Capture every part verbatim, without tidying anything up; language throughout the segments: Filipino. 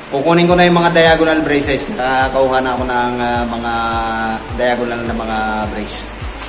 Kukunin ko na yung mga diagonal braces. Nakakauha na ako ng uh, mga diagonal na mga brace.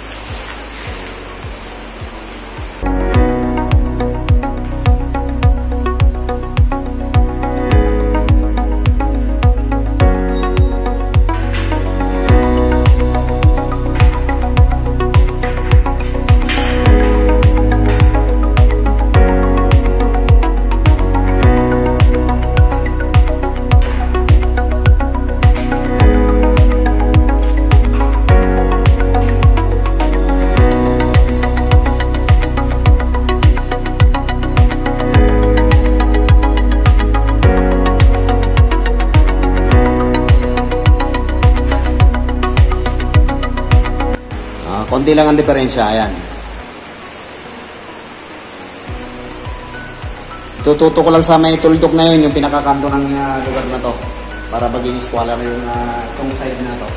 Konti lang ang diferensya, ayan. Tututo ko lang sa may tuldok na yun, yung pinakakanto ng uh, lugar na to. Para maging squaller yung uh, itong side na to.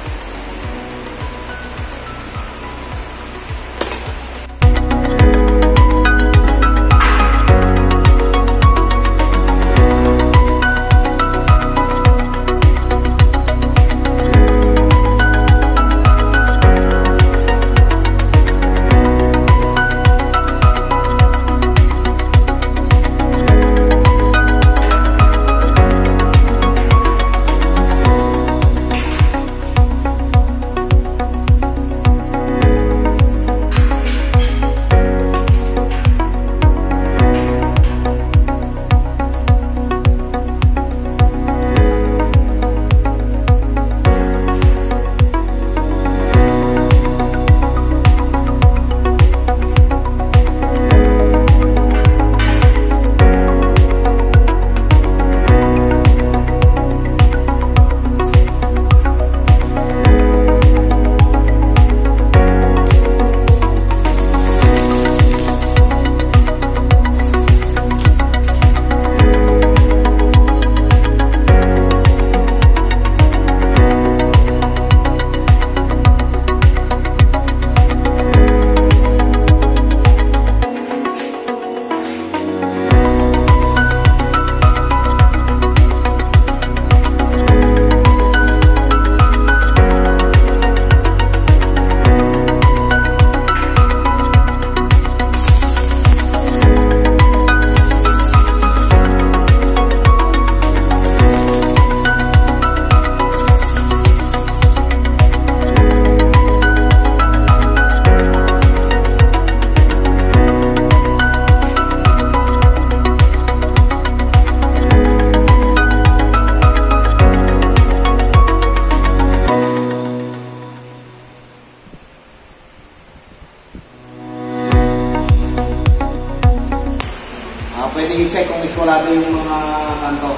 Pwede i-check kung iskulado yung mga kanto.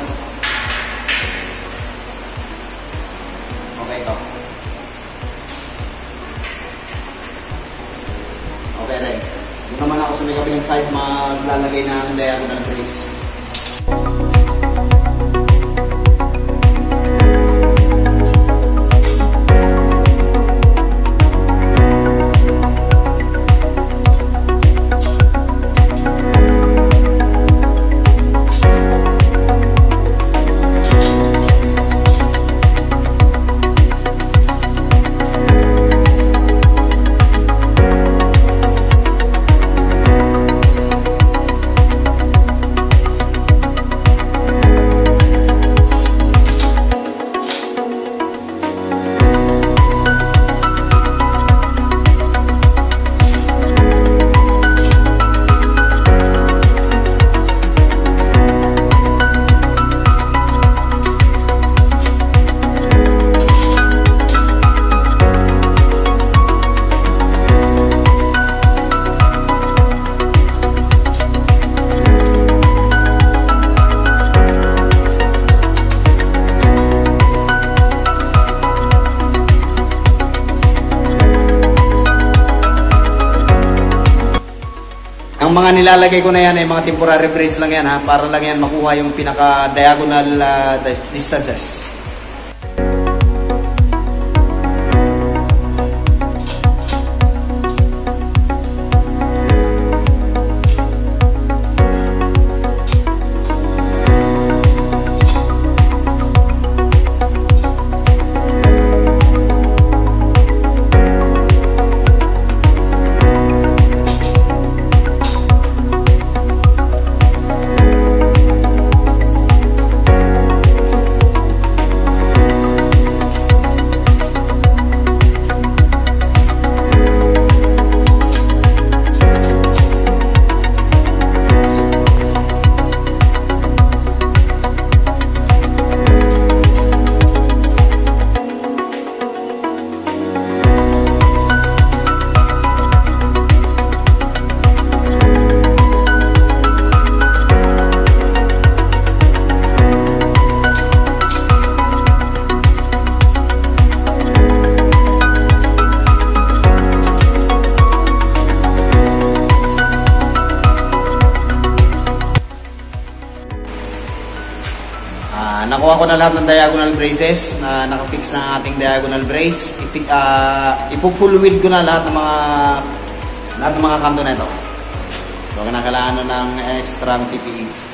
Okay to. Okay rin. Doon naman ako sa may kabilang side maglalagay ng diagonal brace. Ang mga nilalagay ko na yan ay mga temporary brace lang yan ha, para lang yan makuha yung pinaka diagonal uh, distances. nakuha ko na lahat ng diagonal braces na nakafix na ang ating diagonal brace. Ipi, uh, ipo-full weld ko na lahat ng mga lahat ng mga kanto na ito. So, kinakailangan ng extra P P E.